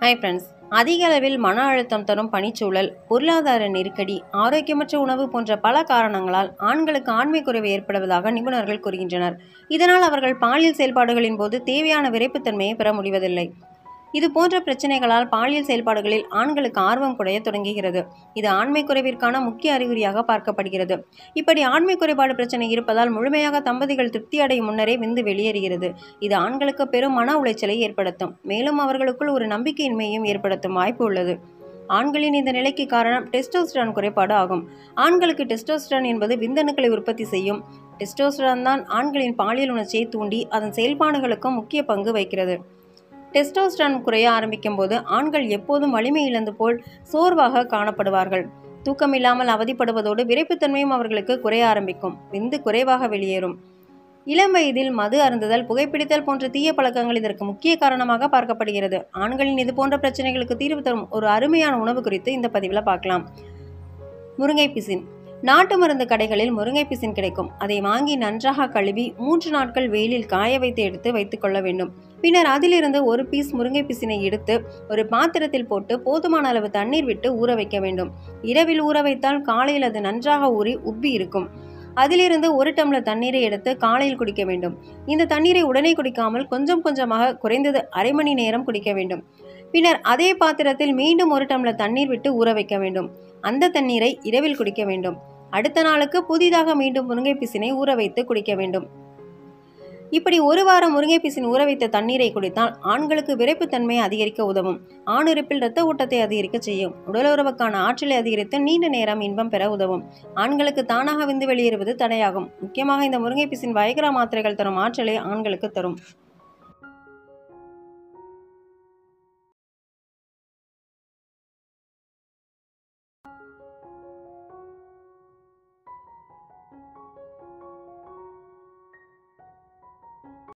Hi friends. அதிக அளவில் மன அழுத்தம் தரும் பணிச்சூழல், பொருளாதார நெருக்கடி, ஆரோக்கியமற்ற உணவு போன்ற பல காரணங்களால் ஆண்களுக்கு ஆண்மை குறைவு ஏற்படுவதாக நிபுணர்கள் கூறுகின்றனர். இதனால் அவர்கள் பாலியல் செயல்பாடுகளின் போது தேவையான விரைப்புத்தன்மையை பெற முடிவதில்லை. இது போன்ற பிரச்சனைகளால் பாலியல் செயல்பாடுகளில் ஆண்களுக்கு ஆர்வம் குறைய தொடங்குகிறது. இது ஆண்மை குறைவிற்கான முக்கிய அறிகுறியாக பார்க்கப்படுகிறது. இப்படி ஆண்மை குறைபாடு பிரச்சனை இருப்பதால் முழுமையாக தம்பதிகள் திருப்தி அடையும் முன்னரே விந்து வெளியேறுகிறது. இது ஆண்களுக்கு பெரும் மன உளைச்சலை ஏற்படுத்தும். மேலும் அவர்களுக்குள் ஒரு நம்பிக்கையின்மையும் ஏற்படுத்தும் வாய்ப்பு உள்ளது. ஆண்களின் இந்த நிலைக்கு காரணம் டெஸ்டோஸ்டரான் குறைபாடு ஆகும். ஆண்களுக்கு டெஸ்டோஸ்டரான் என்பது விந்தணுக்களை உற்பத்தி செய்யும். டெஸ்டோஸ்டரான் தான் ஆண்களின் பாலியல் உணர்ச்சியை தூண்டி அதன் செயல்பாடுகளுக்கும் முக்கிய பங்கு வகிக்கிறது. டெஸ்டோஸ்டரான் குறைய ஆரம்பிக்கும் போது ஆண்கள் எப்போதும் வலிமை இழந்து போல் சோர்வாக காணப்படுவார்கள். தூக்கமில்லாமல் அவதிப்படுவதோடு விரைப்புத்தன்மையும் அவர்களுக்கு குறைய ஆரம்பிக்கும். விந்து குறைவாக வெளியேறும். இளம் வயதில் மது அருந்துதல், புகைப்பிடித்தல் போன்ற தீய பழக்கங்கள் இதற்கு முக்கிய காரணமாக பார்க்கப்படுகிறது. ஆண்களின் இது போன்ற பிரச்சனைகளுக்கு தீர்வு தரும் ஒரு அருமையான உணவு குறித்து இந்த பதிவில் பார்க்கலாம். முருங்கை பிசின். நாட்டு மருந்து கடைகளில் முருங்கை பிசின் கிடைக்கும். அதை வாங்கி நன்றாக கழுவி 3 நாட்கள் வெயிலில் காய வைத்து எடுத்து வைத்துக்கொள்ள வேண்டும். பின்னர் அதிலிருந்து ஒரு பீஸ் முருங்கை பிசினை எடுத்து ஒரு பாத்திரத்தில் போட்டு போதுமான அளவு தண்ணீர் விட்டு ஊற வைக்க வேண்டும். இரவில் ஊற வைத்தால் காலையில் அது நன்றாக ஊறி உப்பி இருக்கும். அதிலிருந்து 1 டம்ளர் தண்ணீரை எடுத்து காலையில் குடிக்க வேண்டும். இந்த தண்ணீரை உடனே குடிக்காமல் கொஞ்சம் கொஞ்சமாக குறைந்தது அரை மணி நேரம் குடிக்க வேண்டும். பின்னர் அதே பாத்திரத்தில் மீண்டும் 1 டம்ளர் தண்ணீர் விட்டு ஊற வைக்க வேண்டும். அந்த தண்ணீரை இரவில் குடிக்க வேண்டும். அடுத்த நாளுக்கு புதிதாக மீண்டும் முருங்கை பிசினை ஊற வைத்து குடிக்க வேண்டும். இப்படி 1 வாரம் முருங்கை பிசின் ஊற வைத்த தண்ணீரை குடித்தால் ஆண்களுக்கு விரைப்புத்தன்மை அதிகரிக்க உதவும். ஆணுறுப்பில் இரத்த ஓட்டத்தை அதிகரிக்க செய்யும். உடலுறவுக்கான ஆற்றலை அதிகரித்து நீண்ட நேரம் இன்பம் பெற உதவும். ஆண்களுக்கு தானாக விந்து வெளியேறுவது தடையாகும். முக்கியமாக இந்த முருங்கை பிசின் வயக்ரா மாத்திரைகள் தரும் ஆற்றலை ஆண்களுக்கு தரும்.